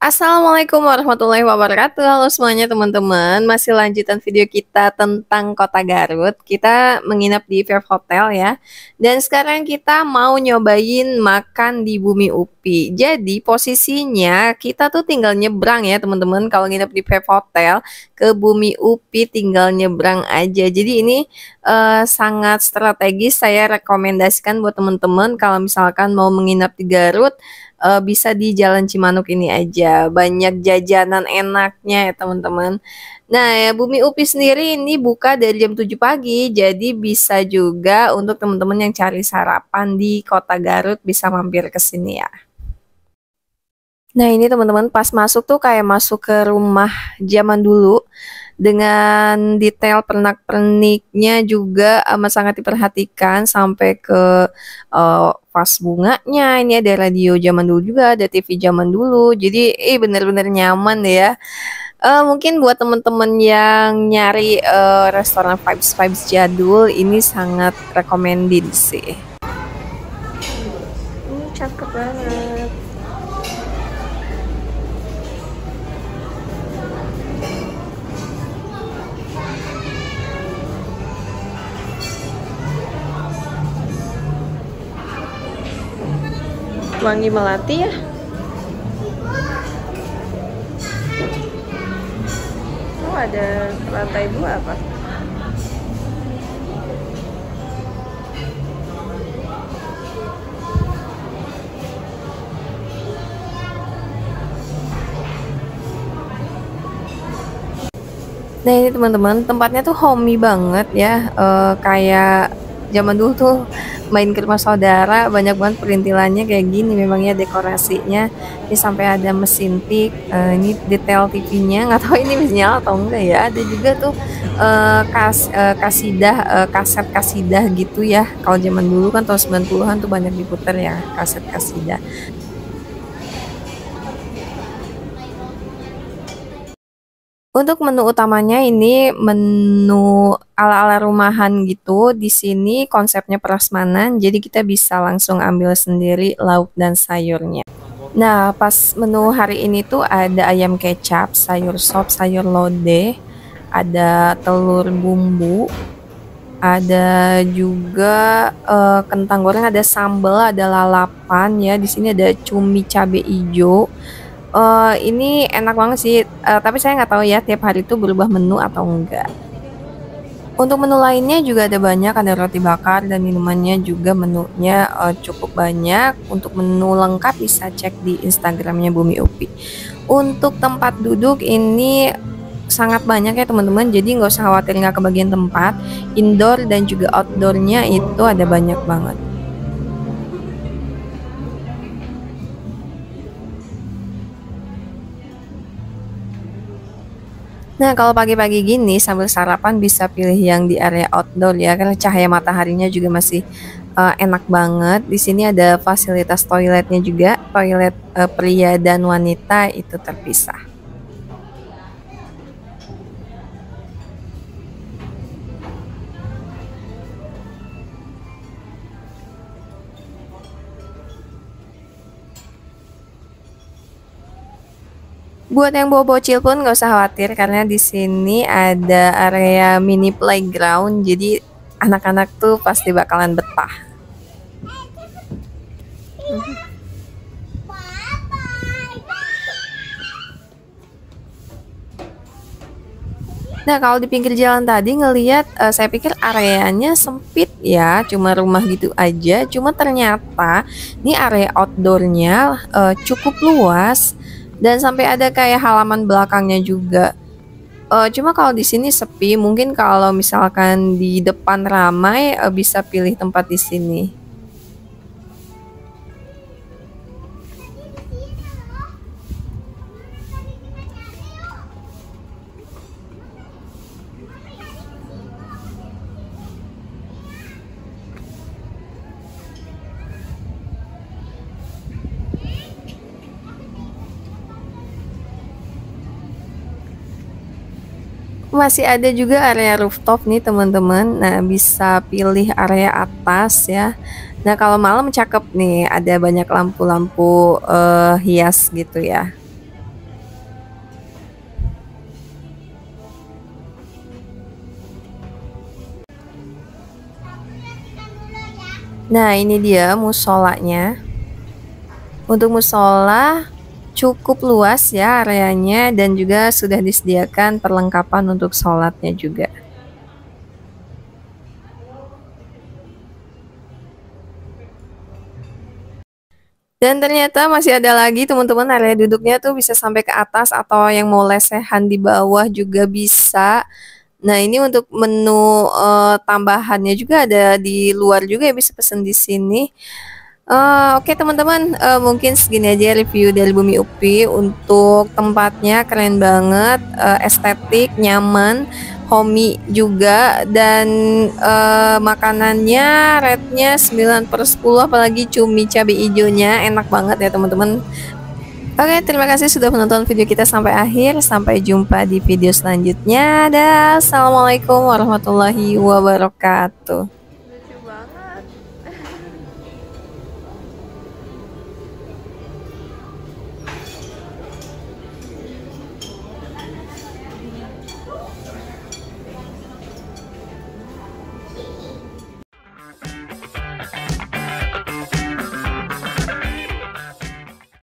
Assalamualaikum warahmatullahi wabarakatuh. Halo semuanya teman-teman. Masih lanjutan video kita tentang Kota Garut. Kita menginap di Verve Hotel ya. Dan sekarang kita mau nyobain makan di Bumi Upi. Jadi posisinya kita tuh tinggal nyebrang ya teman-teman. Kalau nginep di Verve Hotel ke Bumi Upi tinggal nyebrang aja. Jadi ini sangat strategis. Saya rekomendasikan buat teman-teman kalau misalkan mau menginap di Garut, bisa di Jalan Cimanuk ini aja. Banyak jajanan enaknya ya teman-teman. Nah ya, Bumi Upi sendiri ini buka dari jam 7 pagi. Jadi bisa juga untuk teman-teman yang cari sarapan di Kota Garut bisa mampir ke sini ya. Nah ini teman-teman pas masuk tuh kayak masuk ke rumah zaman dulu dengan detail pernak-perniknya juga amat sangat diperhatikan sampai ke vas bunganya. Ini ada radio zaman dulu juga, ada TV zaman dulu. Jadi bener-bener nyaman ya. Mungkin buat teman-teman yang nyari restoran vibes jadul ini sangat recommended sih. Cakep banget. Wangi melati ya. Oh, ada lantai 2 apa? Nah ini teman-teman, tempatnya tuh homey banget ya, kayak zaman dulu tuh main ke rumah saudara, banyak banget perintilannya kayak gini memangnya dekorasinya. Ini sampai ada mesin tik, ini detail TV-nya, nggak tahu ini bisa nyala atau enggak ya. Ada juga tuh kaset kasidah gitu ya. Kalau zaman dulu kan tahun 90-an tuh banyak diputar ya kaset kasidah. Untuk menu utamanya ini menu ala-ala rumahan gitu. Di sini konsepnya prasmanan, jadi kita bisa langsung ambil sendiri lauk dan sayurnya. Nah, pas menu hari ini tuh ada ayam kecap, sayur sop, sayur lodeh, ada telur bumbu, ada juga kentang goreng, ada sambal, ada lalapan ya. Di sini ada cumi cabe ijo. Ini enak banget sih, tapi saya nggak tahu ya tiap hari itu berubah menu atau enggak. Untuk menu lainnya juga ada banyak, ada roti bakar dan minumannya juga menunya cukup banyak. Untuk menu lengkap bisa cek di Instagramnya Bumi Upi. Untuk tempat duduk ini sangat banyak ya teman-teman, jadi nggak usah khawatir nggak kebagian tempat. Indoor dan juga outdoornya itu ada banyak banget. Nah, kalau pagi-pagi gini sambil sarapan bisa pilih yang di area outdoor ya, karena cahaya mataharinya juga masih enak banget. Di sini ada fasilitas toiletnya juga, toilet pria dan wanita itu terpisah. Buat yang bawa bocil pun nggak usah khawatir karena di sini ada area mini playground, jadi anak-anak tuh pasti bakalan betah. Nah, kalau di pinggir jalan tadi ngelihat, saya pikir areanya sempit ya, cuma rumah gitu aja. Cuma ternyata ini area outdoornya cukup luas dan sampai ada kayak halaman belakangnya juga. Cuma kalau di sini sepi, mungkin kalau misalkan di depan ramai, bisa pilih tempat di sini. Masih ada juga area rooftop nih teman-teman. Nah, bisa pilih area atas ya. Nah, kalau malam cakep nih, ada banyak lampu-lampu hias gitu ya. Nah, ini dia musolanya. Untuk musola cukup luas ya areanya, dan juga sudah disediakan perlengkapan untuk sholatnya juga. Dan ternyata masih ada lagi teman-teman, area duduknya tuh bisa sampai ke atas, atau yang mau lesehan di bawah juga bisa. Nah, ini untuk menu tambahannya juga ada di luar juga ya, bisa pesen di sini. Oke teman-teman, mungkin segini aja review dari Bumi Upi. Untuk tempatnya keren banget, estetik, nyaman, homey juga, dan makanannya rate-nya 9/10, apalagi cumi cabai hijaunya enak banget ya teman-teman. Oke, terima kasih sudah menonton video kita sampai akhir. Sampai jumpa di video selanjutnya. Dah, assalamualaikum warahmatullahi wabarakatuh.